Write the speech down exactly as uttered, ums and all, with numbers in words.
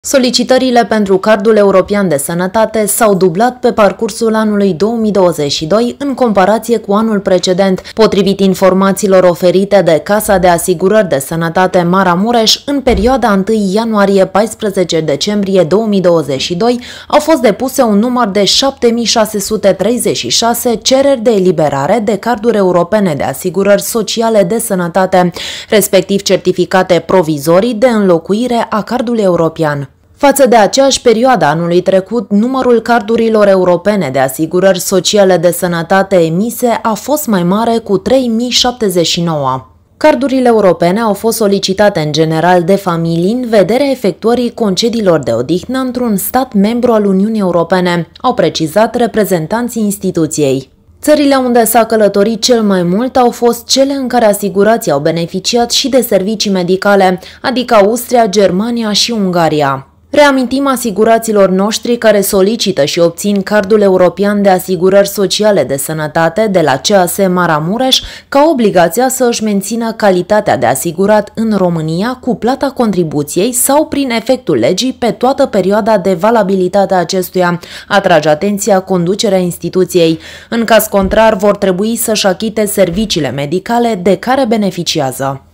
Solicitările pentru Cardul European de Sănătate s-au dublat pe parcursul anului două mii douăzeci și doi în comparație cu anul precedent. Potrivit informațiilor oferite de Casa de Asigurări de Sănătate Maramureș, în perioada întâi ianuarie - paisprezece decembrie două mii douăzeci și doi au fost depuse un număr de șapte mii șase sute treizeci și șase cereri de eliberare de carduri europene de asigurări sociale de sănătate, respectiv certificate provizorii de înlocuire a cardului european. Față de aceeași perioadă anului trecut, numărul cardurilor europene de asigurări sociale de sănătate emise a fost mai mare cu trei mii șaptezeci și nouă. Cardurile europene au fost solicitate în general de familii în vederea efectuării concediilor de odihnă într-un stat membru al Uniunii Europene, au precizat reprezentanții instituției. Țările unde s-a călătorit cel mai mult au fost cele în care asigurații au beneficiat și de servicii medicale, adică Austria, Germania și Ungaria. Reamintim asiguraților noștri care solicită și obțin Cardul European de Asigurări Sociale de Sănătate de la C A S Maramureș că au obligația să își mențină calitatea de asigurat în România cu plata contribuției sau prin efectul legii pe toată perioada de valabilitate a acestuia, atrage atenția conducerea instituției. În caz contrar, vor trebui să-și achite serviciile medicale de care beneficiază.